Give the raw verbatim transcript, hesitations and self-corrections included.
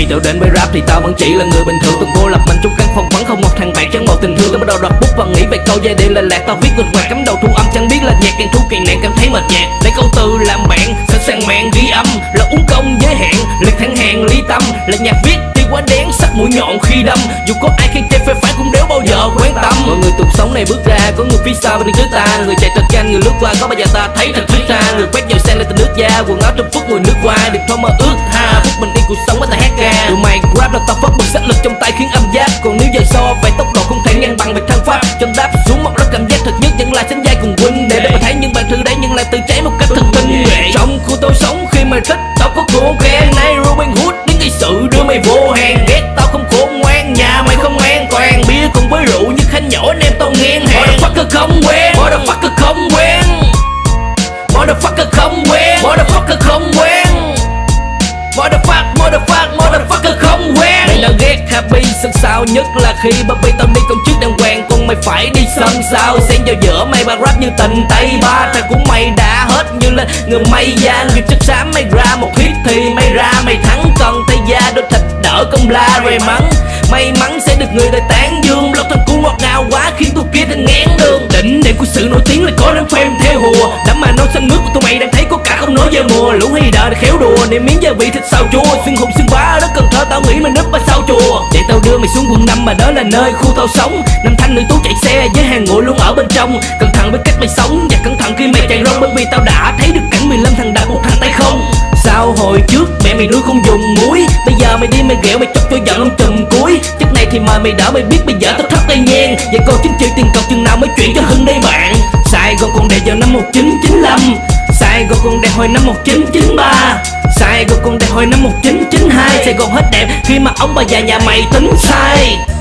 Trở đến với rap thì tao vẫn chỉ là người bình thường, từng cô lập mình trong căn phòng vắng không một thằng bạn chẳng một tình thương. Tao bắt đầu đọc bút và nghĩ về câu giai điệu lệch lạc, tao viết ngược ngoạc cắm đầu thu âm chẳng biết là nhạc càng thu càng nặng cảm thấy mệt nhạt. Lấy câu từ làm bạn sẵn sàng mạng ghi âm là uống công giới hạn liệt thẳng hàng ly tâm, là nhạc viết thì quá đáng sắc mũi nhọn khi đâm, dù có ai khi chê phê phán cũng đéo bao giờ quan tâm. Mọi người tục sống này bước ra có người phía sau bên đứng trước ta, người chạy thật nhanh người lướt qua có bao giờ ta thấy thật thiết tha, người quét dầu sang lên từ nước da quần áo trong phút mùi nước hoa được thôi mơ ước ha phút mình đi cuộc sống với ta hát ca. Tụi mày rap là tao phất một sắc lực trong tay khiến âm giác, còn nếu giờ so về tốc độ không thể ngang bằng về thân pháp. Chân đáp xuống một lớp cảm giác thật nhất vẫn là sánh vai cùng huynh để để mà thấy những bạn thư đấy nhưng lại tự cháy một cách thật tinh nhuệ. Trong khu tôi sống khi mày thích tao có cô ghen này Robin Hood đến gây sự đưa mày vô hàng, ghét tao không khôn ngoan nhà mày không an toàn, bia cùng với rượu như khanh nhỏ anh em tao ngang hàng. Motherfucker không quen, motherfucker không quen, motherfucker không quen, motherfucker không quen, motherfucker motherfucker motherfucker không quen. Mày đã ghét happy sân sao nhất là khi baby tao đi công chức đàng hoàng còn mày phải đi sân sao, xen vào giữa mày bà rap như tình tây ba thằng của mày đã hết như là người mây da nghiệp chất xám. Mày ra một hit thì mày ra mày thắng còn tay da đôi thịt đỡ công la rề mắng, may mắn sẽ được người đời tán dương. Lộc thằng cu ngọt ngào quá khiến tôi kia thành ngán đường, đỉnh điểm của sự nổi tiếng là có đám fan theo hùa, đám mà nấu xanh mướt của tụi mày đang thấy có cả không nói về mùa. Lũ hay đợi để khéo đùa niệm miếng gia vị thịt xào chua xương hùng xương bá đất Cần Thơ tao nghĩ mày núp ở sau chùa. Để tao đưa mày xuống quận năm mà đó là nơi khu tao sống, năm thanh nữ tú chạy xe với hàng ngồi luôn ở bên trong. Cẩn thận với cách mày sống và cẩn thận khi mày chạy rong, bởi vì tao đã thấy được cảnh mười lăm thằng đạp một thằng tay không. Sao hồi trước mẹ mày nuôi không dùng muối, bây giờ mày đi mày ghẹo mày chọc cho giận ông chùm cuối. Chất này thì mời mày đỡ mày biết bây giờ tao thấp tay nhang, vậy cô chính trị tiền cọc chừng nào mới chuyển cho Hưng đây bạn. Sài Gòn còn đẹp vào năm một chín chín lăm, Sài Gòn còn đẹp hồi năm một chín chín ba, Sài Gòn còn đẹp hồi năm một chín chín hai. Sài Gòn hết đẹp khi mà ông bà già nhà mày tính sai.